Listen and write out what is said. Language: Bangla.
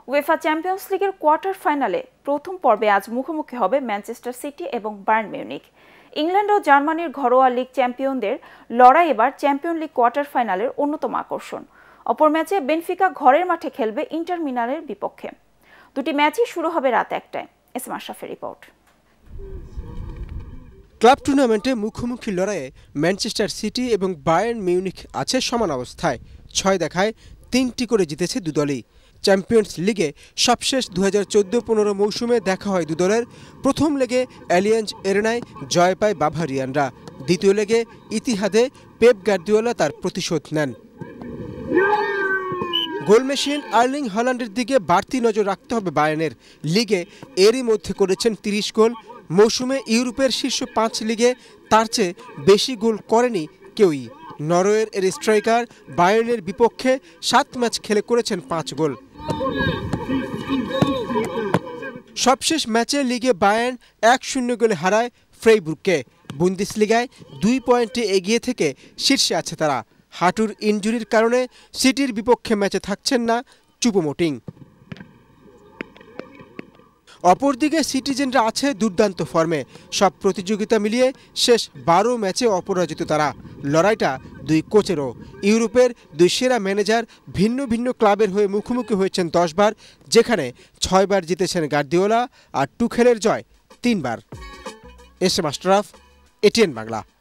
উয়েফা চ্যাম্পিয়ন্স লিগের কোয়ার্টার ফাইনালে প্রথম পর্বে আজ মুখোমুখি হবে ম্যানচেস্টার সিটি এবং বায়ার্ন মিউনিখ। ইংল্যান্ড ও জার্মানির ঘরোয়া লিগ চ্যাম্পিয়নদের লড়াই এবার চ্যাম্পিয়ন লিগ কোয়ার্টার ফাইনালের অন্যতম আকর্ষণ। অপর ম্যাচে বেনফিকা ঘরের মাঠে খেলবে ইন্টার মিলানের বিপক্ষে। দুটি ম্যাচই শুরু হবে রাত 1টায়। এস মাশরাফের রিপোর্ট। ক্লাব টুর্নামেন্টে মুখোমুখি লড়াইয়ে ম্যানচেস্টার সিটি এবং বায়ার্ন মিউনিখ আছে সমান অবস্থায়। 6 দেখায় 3টি করে জিতেছে দুদলই। চ্যাম্পিয়ন্স লিগে সবশেষ 2014-15 মৌসুমে দেখা হয় দুদলের। প্রথম লেগে অ্যালিয়াঞ্জ এরেনায় জয় পায় বাভারিয়ানরা। দ্বিতীয় লেগে ইতিহাদে পেপ গার্দিওলা তার প্রতিশোধ নেন। গোল মেশিন আর্লিং হল্যান্ডের দিকে বাড়তি নজর রাখতে হবে বায়ার্নের। লিগে এরই মধ্যে করেছেন 30 গোল। মৌসুমে ইউরোপের শীর্ষ 5 লিগে তার চেয়ে বেশি গোল করেনি কেউই। নরওয়ের এর স্ট্রাইকার বায়ার্নের বিপক্ষে 7 ম্যাচ খেলে করেছেন 5 গোল। সবশেষ ম্যাচে লিগে বায়ার্ন 1-0 গোলে হারায় ফ্রেইবুর্গকে। বুন্দেসলিগায় 2 পয়েন্টে এগিয়ে থেকে শীর্ষে আছে তারা। হাঁটুর ইনজুরির কারণে সিটির বিপক্ষে ম্যাচে থাকছেন না চুপোমোটিং। অপরদিকে সিটিজেনরা আছে দুর্দান্ত ফর্মে। সব প্রতিযোগিতা মিলিয়ে শেষ 12 ম্যাচে অপরাজিত তারা। লড়াইটা দুই কোচেরও। ইউরোপের দুই সেরা ম্যানেজার ভিন্ন ভিন্ন ক্লাবের হয়ে মুখোমুখি হয়েছেন 10 বার, যেখানে 6 বার জিতেছেন গার্দিওলা আর টুখেলের জয় 3 বার। S M Ashraf, ATN Bangla.